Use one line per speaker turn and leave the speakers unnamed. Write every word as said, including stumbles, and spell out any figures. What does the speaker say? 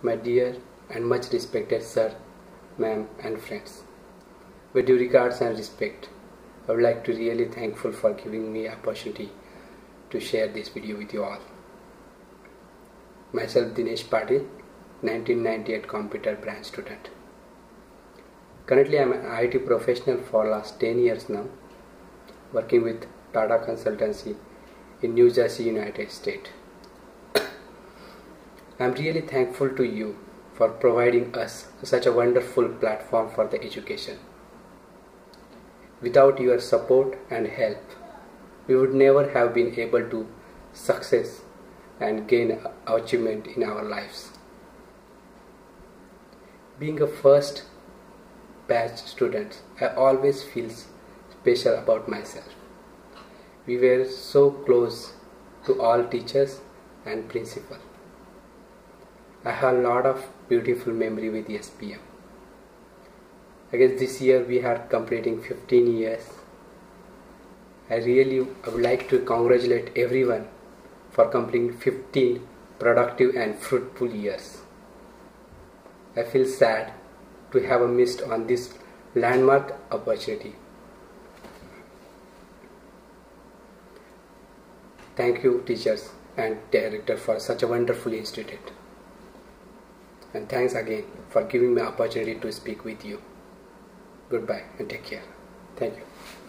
my dear and much respected sir, ma'am and friends. With due regards and respect, I would like to really thankful for giving me opportunity to share this video with you all. Myself Dinesh Patil, nineteen ninety-eight computer branch student. Currently I am an I T professional for last ten years now, working with Tata Consultancy in New Jersey, United States. I am really thankful to you for providing us such a wonderful platform for the education. Without your support and help, we would never have been able to success and gain achievement in our lives. Being a first batch student, I always feel special about myself. We were so close to all teachers and principal. I have a lot of beautiful memory with S P M. I guess this year we are completing fifteen years. I really I would like to congratulate everyone for completing fifteen productive and fruitful years. I feel sad to have missed on this landmark opportunity. Thank you teachers and director for such a wonderful institute. And thanks again for giving me opportunity to speak with you. Goodbye and take care. Thank you.